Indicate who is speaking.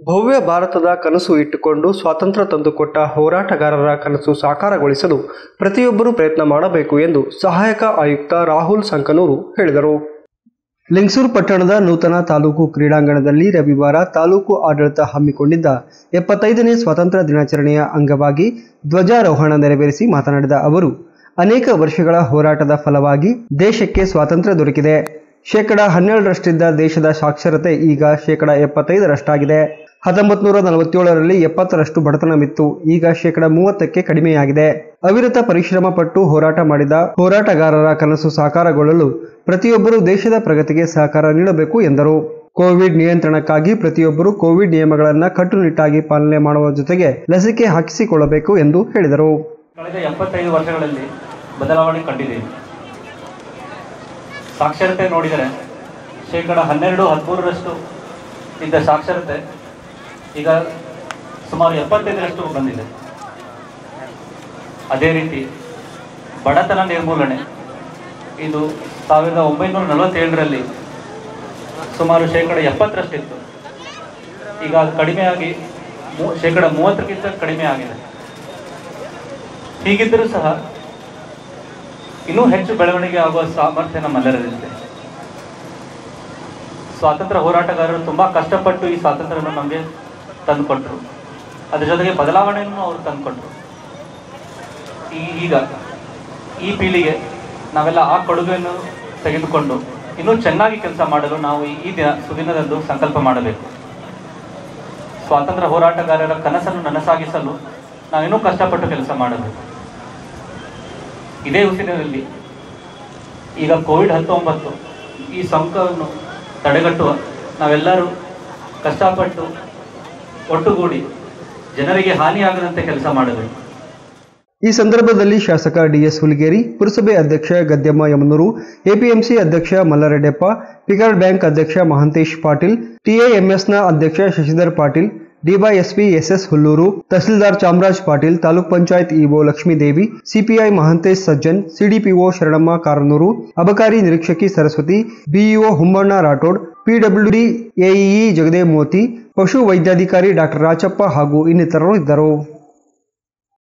Speaker 1: ಭವ್ಯ ಭಾರತದ ಕನಸು ಇಟ್ಟುಕೊಂಡು ಸ್ವಾತಂತ್ರ್ಯ ತಂದುಕೊಟ್ಟ ಹೋರಾಟಗಾರರ ಕನಸು ಸಾಕಾರಗೊಳಿಸಲು ಪ್ರತಿಯೊಬ್ಬರೂ ಪ್ರಯತ್ನ ಮಾಡಬೇಕು ಎಂದು ಸಹಾಯಕ ಆಯುಕ್ತ ರಾಹುಲ್ ಸಂಕನೂರು ಹೇಳಿದರು. ಲಿಂಗಸೂರು ಪಟ್ಟಣದ ನೂತನ ತಾಲೂಕು ಕ್ರೀಡಾಂಗಣದಲ್ಲಿ ರವಿವಾರ ತಾಲೂಕು ಆಡಳಿತ ಹಮ್ಮಿಕೊಂಡಿದ್ದ 75ನೇ ಸ್ವಾತಂತ್ರ್ಯ ದಿನಾಚರಣೆಯ ಅಂಗವಾಗಿ ಧ್ವಜಾರೋಹಣ ನೆರವೇರಿಸಿ ಮಾತನಾಡಿದ ಅವರು, ಅನೇಕ ವರ್ಷಗಳ ಹೋರಾಟದ ಫಲವಾಗಿ ದೇಶಕ್ಕೆ ಸ್ವಾತಂತ್ರ್ಯ ದೊರಕಿದೆ. ಶೇಕಡಾ 12ರಷ್ಟಿದ್ದ ದೇಶದ ಸಾಕ್ಷರತೆ ಈಗ ಶೇಕಡಾ 75ರಷ್ಟಾಗಿದೆ. 1947ರಲ್ಲಿ 70ರಷ್ಟು ಬಡತನವಿತ್ತು. ಈಗ ಶೇಕಡಾ 30ಕ್ಕೆ ಕಡಿಮೆಯಾಗಿದೆ. ಅವಿರತ ಪರಿಶ್ರಮ ಪಟ್ಟು ಹೋರಾಟ ಮಾಡಿದ ಹೋರಾಟಗಾರರ ಕನಸು ಸಾಕಾರಗೊಳ್ಳಲು ಪ್ರತಿಯೊಬ್ಬರು ದೇಶದ ಪ್ರಗತಿಗೆ ಸಹಕಾರ ನೀಡಬೇಕು ಎಂದರು. ಕೋವಿಡ್ ನಿಯಂತ್ರಣಕ್ಕಾಗಿ ಪ್ರತಿಯೊಬ್ಬರು ಕೋವಿಡ್ ನಿಯಮಗಳನ್ನು ಕಟ್ಟುನಿಟ್ಟಾಗಿ ಪಾಲನೆ ಮಾಡುವ ಜೊತೆಗೆ ಲಸಿಕೆ ಹಾಕಿಸಿಕೊಳ್ಳಬೇಕು ಎಂದು ಹೇಳಿದರು.
Speaker 2: ಕಳೆದ 75 ವರ್ಷಗಳಲ್ಲಿ ಬದಲಾವಣೆ ಕಂಡಿದೆ. ಸಾಕ್ಷರತೆ ನೋಡಿದರೆ ಶೇಕಡಾ 12-13ರಷ್ಟು ಇದ್ದ ಸಾಕ್ಷರತೆ ಈಗ ಸುಮಾರು 75ರಷ್ಟು ಬಂದಿದೆ. ಅದೇ ರೀತಿ ಬಡತನ ನಿರ್ಮೂಲನೆ ಇದು 1947ರಲ್ಲಿ ಸುಮಾರು ಶೇಕಡಾ 70ರಷ್ಟಿತ್ತು. ಈಗ ಅದು ಕಡಿಮೆಯಾಗಿ ಶೇಕಡಾ 30ಕ್ಕಿಂತ ಕಡಿಮೆ ಆಗಿದೆ. ಹೀಗಿದ್ದರೂ ಸಹ ಇನ್ನೂ ಹೆಚ್ಚು ಬೆಳವಣಿಗೆ ಆಗುವ ಸಾಮರ್ಥ್ಯ ನಮ್ಮೆಲ್ಲರಲ್ಲಿದೆ. ಸ್ವಾತಂತ್ರ್ಯ ಹೋರಾಟಗಾರರು ತುಂಬ ಕಷ್ಟಪಟ್ಟು ಈ ಸ್ವಾತಂತ್ರ್ಯವನ್ನು ನಮಗೆ ತಂದುಕೊಟ್ರು. ಅದರ ಜೊತೆಗೆ ಬದಲಾವಣೆಯನ್ನು ಅವರು ತಂದುಕೊಟ್ರು. ಈಗ ಈ ಪೀಳಿಗೆ ನಾವೆಲ್ಲ ಆ ಕೊಡುಗೆಯನ್ನು ತೆಗೆದುಕೊಂಡು ಇನ್ನೂ ಚೆನ್ನಾಗಿ ಕೆಲಸ ಮಾಡಲು ನಾವು ಈ ಸುದಿನದಂದು ಸಂಕಲ್ಪ ಮಾಡಬೇಕು. ಸ್ವಾತಂತ್ರ್ಯ ಹೋರಾಟಗಾರರ ಕನಸನ್ನು ನನಸಾಗಿಸಲು ನಾವಿನ್ನೂ ಕಷ್ಟಪಟ್ಟು ಕೆಲಸ ಮಾಡಬೇಕು. ಇದೇ ಉಸಿರಿನಲ್ಲಿ ಈಗ ಕೋವಿಡ್-19 ಈ ಸೋಂಕನ್ನು ತಡೆಗಟ್ಟುವ ನಾವೆಲ್ಲರೂ ಕಷ್ಟಪಟ್ಟು ಒಟ್ಟುಗೂಡಿ ಜನರಿಗೆ ಹಾನಿಯಾಗದಂತೆ ಕೆಲಸ ಮಾಡಬೇಕು.
Speaker 1: ಈ ಸಂದರ್ಭದಲ್ಲಿ ಶಾಸಕ ಡಿಎಸ್ ಹುಲಿಗೇರಿ, ಪುರಸಭೆ ಅಧ್ಯಕ್ಷ ಗದ್ಯಮ್ಮ ಯಮನೂರು, ಎಪಿಎಂಸಿ ಅಧ್ಯಕ್ಷ ಮಲ್ಲಾರೆಡ್ಡಪ್ಪ, ಪಿಕಾರ್ಡ್ ಬ್ಯಾಂಕ್ ಅಧ್ಯಕ್ಷ ಮಹಾಂತೇಶ್ ಪಾಟೀಲ್, ಟಿಎಎಂಎಸ್ನ ಅಧ್ಯಕ್ಷ Shashidhar Patil, DySP SS Hullur, tahsildar Chamaraj Patil, taluk panchayat EO Lakshmidevi, CPI Mahantesh Sajjan, CDPO Sharanamma Karanur, ಅಬಕಾರಿ ನಿರೀಕ್ಷಕಿ Saraswati, BEO Hummanna Rathod, PWD AEE Jagadev Moti, ಪಶು ವೈದ್ಯಾಧಿಕಾರಿ ಡಾಕ್ಟರ್ ರಾಚಪ್ಪ ಹಾಗೂ ಇನ್ನಿತರರು ಇದ್ದರು.